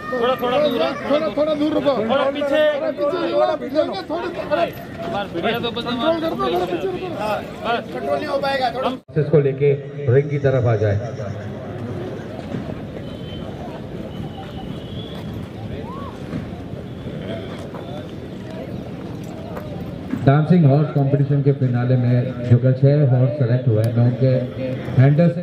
थोड़ा थोड़ा दूर, थोड़ा दूर रुको, थोड़ा पीछे, तो कंट्रोल नहीं हो पाएगा। इसको लेके रिंग की तरफ आ जाए। डांसिंग हॉर्स कंपटीशन के फिनाले में जो कि 6 हॉर्स सेलेक्ट हुए हैं, मैं उनके हैंडल से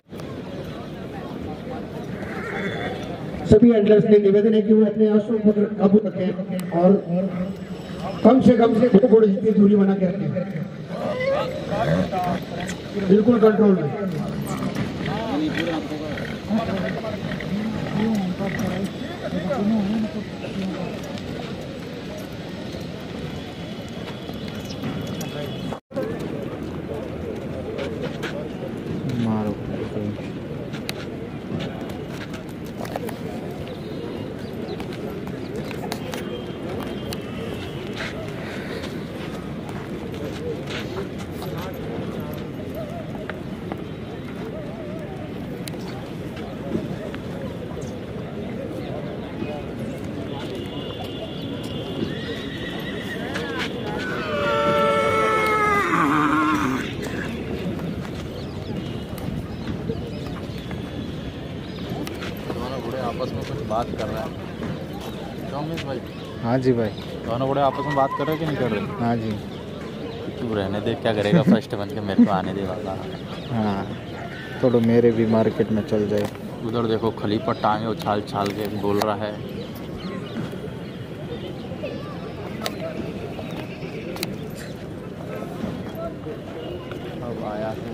सभी हैंडलर्स ने निवेदन है कि वो अपने आंसू पर काबू रखें और कम से घोड़े जितनी दूरी बना के रखें, बिल्कुल कंट्रोल में। मारो आपस में कुछ बात कर रहे हैं रमेश भाई। हाँ जी भाई, दोनों बड़े आपस में बात कर रहे हैं कि नहीं कर रहे? हाँ जी। तू रहने दे, क्या करेगा फर्स्ट बन के, मेरे को आने दे वाला। हाँ, थोड़ा मेरे भी मार्केट में चल जाए। उधर देखो खलीफा टांगे उछाल छाल के बोल रहा है। अब आया है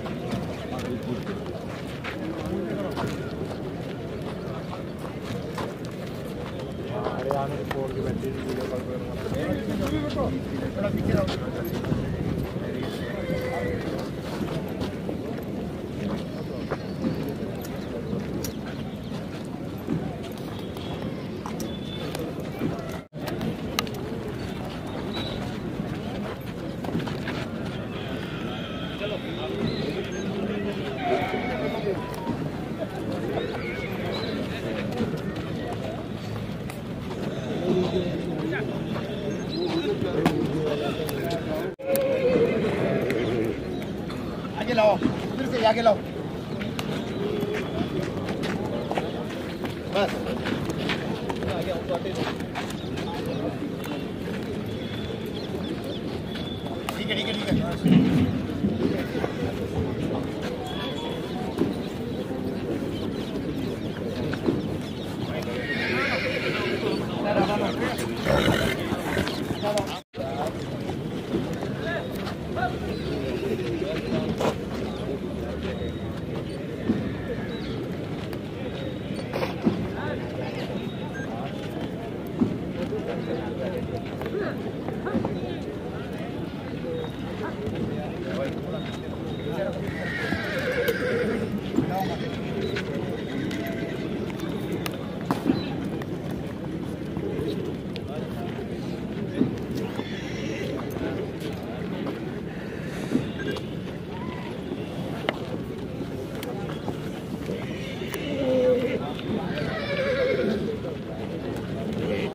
आगे लाओ, फिर से आगे लाओ, बस आगे